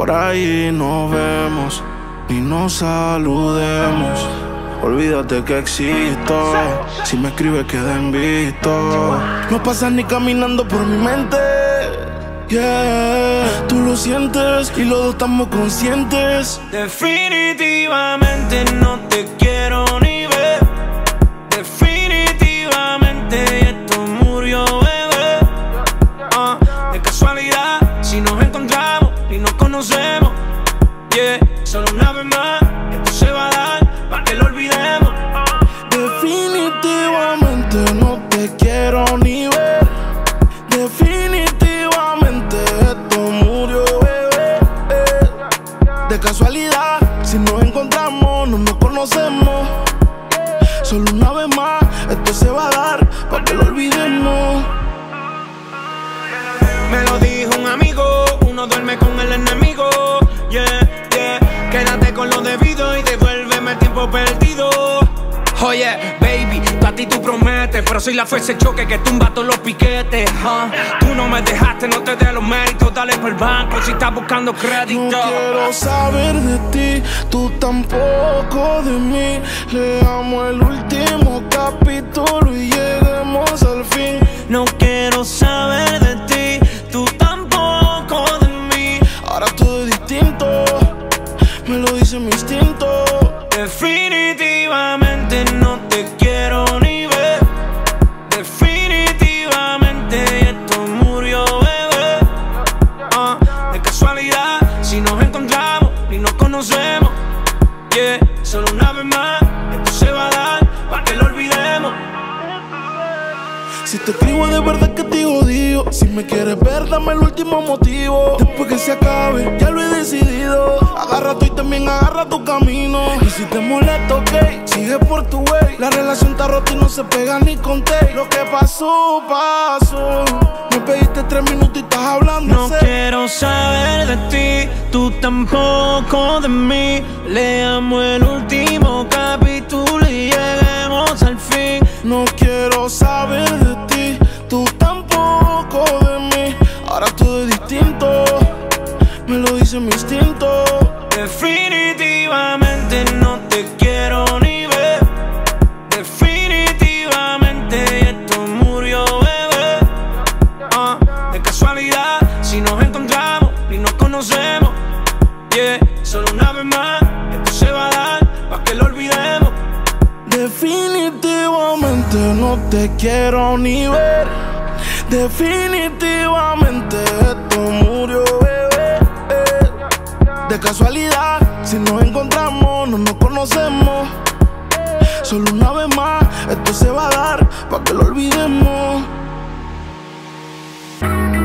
por ahí nos vemos y nos saludemos. Olvídate que existo, si me escribes queda en visto. No pasas ni caminando por mi mente, yeah. Tú lo sientes y los dos estamos conscientes. Definitivamente no te quiero ni ver. Definitivamente esto murió, bebé. De casualidad, si nos encontramos y nos conocemos, yeah. Solo una vez más, esto se va a dar para que lo olvidemos. Definitivamente no te quiero ni ver. Definitivamente esto murió, bebé. De casualidad, si nos encontramos, no nos conocemos. Solo una vez más, esto se va a dar para que lo olvidemos. Me lo dijo un amigo, uno duerme con el enemigo, yeah, yeah. Quédate con lo debido y devuélveme el tiempo perdido. Oye, baby, a ti tú prometes, pero soy la fuerza de choque que tumba todos los piquetes. Tú no me dejaste, no te dé los méritos, dale por el banco si estás buscando crédito. No quiero saber de ti, tú tampoco de mí. Leamos el último capítulo y lleguemos al fin. No quiero saber de ti, tú tampoco de mí. Ahora todo es distinto, me lo dice mi instinto. Definitivamente no te quiero ni ver. Definitivamente esto murió, bebé. De casualidad, si nos encontramos y nos conocemos, yeah. Solo una vez más, esto se va a dar para que lo olvidemos. Si te escribo de verdad que te odio. Si me quieres ver, dame el último motivo. Después que se acabe, ya lo he decidido. Agarra tú y también agarra tu camino. Y si te molesta, ok, sigue por tu way. La relación está rota y no se pega ni con té. Lo que pasó, pasó. Me pediste 3 minutos y estás hablando. No quiero saber de ti, tú tampoco de mí. Leamos el último capítulo y lleguemos al fin. No quiero saber de ti, tú tampoco de mí. Ahora todo es distinto, me lo dice mi instinto. Definitivamente no te quiero ni ver. Definitivamente esto murió, bebé. De casualidad, si nos encontramos y nos conocemos, yeah. Solo una vez más, esto se va a dar para que lo olvidemos. Definitivamente no te quiero ni ver. Definitivamente esto murió, bebé. De casualidad, si nos encontramos, no nos conocemos. Solo una vez más, esto se va a dar para que lo olvidemos.